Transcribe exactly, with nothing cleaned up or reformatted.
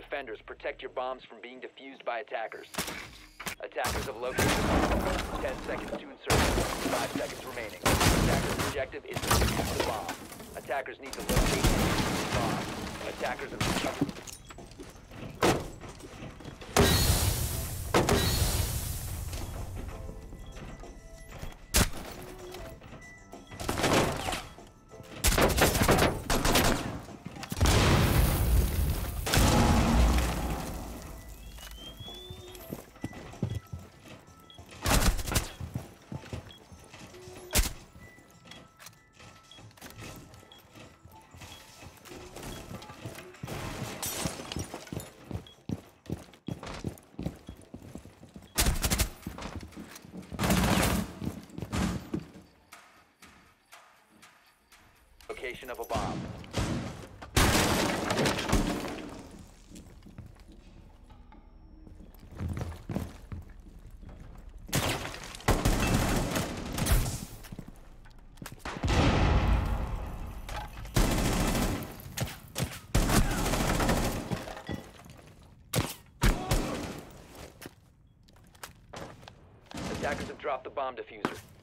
defenders. Protect your bombs from being defused by attackers. Attackers have located the bomb. Ten seconds to insert. Five seconds remaining. Attacker's objective is to defuse the bomb. Attackers need to locate and defuse the bomb. Attackers have... Location of a bomb. Attackers have dropped the bomb diffuser.